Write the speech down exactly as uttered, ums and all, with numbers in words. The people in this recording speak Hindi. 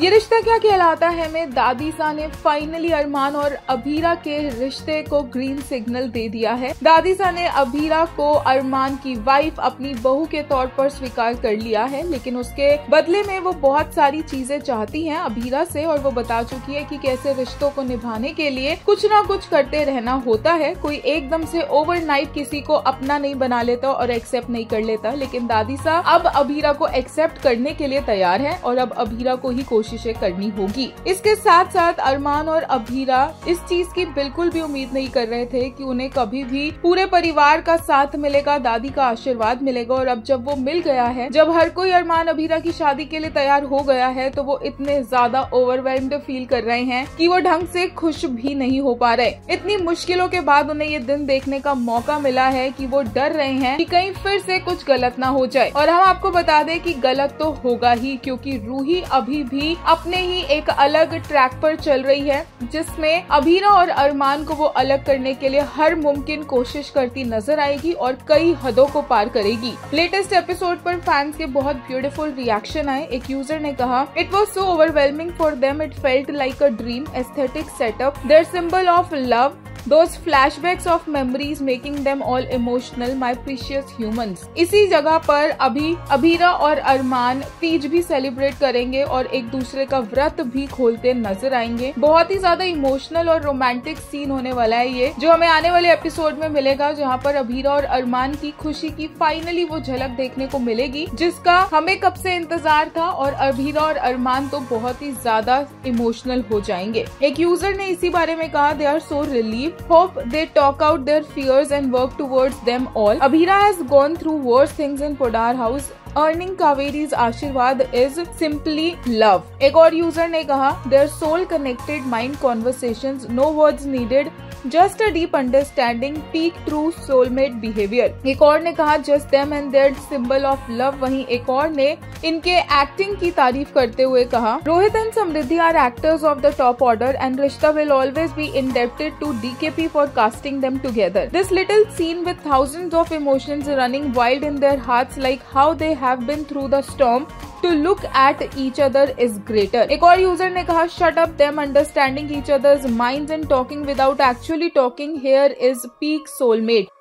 ये रिश्ता क्या कहलाता है में दादीसा ने फाइनली अरमान और अभीरा के रिश्ते को ग्रीन सिग्नल दे दिया है। दादीसा ने अभीरा को अरमान की वाइफ अपनी बहू के तौर पर स्वीकार कर लिया है, लेकिन उसके बदले में वो बहुत सारी चीजें चाहती हैं अभीरा से, और वो बता चुकी है कि कैसे रिश्तों को निभाने के लिए कुछ ना कुछ करते रहना होता है। कोई एकदम से ओवरनाइट किसी को अपना नहीं बना लेता और एक्सेप्ट नहीं कर लेता, लेकिन दादीसा अब अभीरा को एक्सेप्ट करने के लिए तैयार है और अब अभीरा को ही कोशिशें करनी होगी। इसके साथ साथ अरमान और अभीरा इस चीज की बिल्कुल भी उम्मीद नहीं कर रहे थे कि उन्हें कभी भी पूरे परिवार का साथ मिलेगा, दादी का आशीर्वाद मिलेगा, और अब जब वो मिल गया है, जब हर कोई अरमान अभीरा की शादी के लिए तैयार हो गया है, तो वो इतने ज्यादा ओवरवेल्म्ड फील कर रहे हैं कि वो ढंग से खुश भी नहीं हो पा रहे। इतनी मुश्किलों के बाद उन्हें ये दिन देखने का मौका मिला है कि वो डर रहे हैं कि कहीं फिर से कुछ गलत ना हो जाए। और हम आपको बता दें कि गलत तो होगा ही, क्योंकि रूही अभी भी अपने ही एक अलग ट्रैक पर चल रही है, जिसमें अभीरा और अरमान को वो अलग करने के लिए हर मुमकिन कोशिश करती नजर आएगी और कई हदों को पार करेगी। लेटेस्ट एपिसोड पर फैंस के बहुत ब्यूटीफुल रिएक्शन आए। एक यूजर ने कहा, it was so overwhelming for them, it felt like a dream, aesthetic setup, their symbol of love, those flashbacks of memories making them all emotional, my precious humans। इसी जगह पर अभी अभीरा और अरमान तीज भी सेलिब्रेट करेंगे और एक दूसरे का व्रत भी खोलते नजर आएंगे। बहुत ही ज्यादा इमोशनल और रोमांटिक सीन होने वाला है ये, जो हमें आने वाले एपिसोड में मिलेगा, जहाँ पर अभीरा और अरमान की खुशी की फाइनली वो झलक देखने को मिलेगी, जिसका हमें कब से इंतजार था। और अभीरा और अरमान तो बहुत ही ज्यादा इमोशनल हो जाएंगे। एक यूजर ने इसी बारे में कहा, they are so relieved, hope they talk out their fears and work towards them all। Abhira has gone through worse things in Podar house, earning Kaveri's आशीर्वाद is simply love। एक और यूजर ने कहा, their soul connected mind conversations, no words needed, just a deep understanding, peak true soulmate behavior। एक और ने कहा, just them and their symbol of love। वहीं एक और ने इनके एक्टिंग की तारीफ करते हुए कहा, Rohit and Samriddhi are actors of the top order and Rishta will always be indebted to D K P for casting them together। This little scene with thousands of emotions running wild in their hearts, like how they have been through the storm to look at each other is greater। एक और यूजर ने कहा, shut up them understanding each other's minds and talking without actually talking, here is peak soulmate।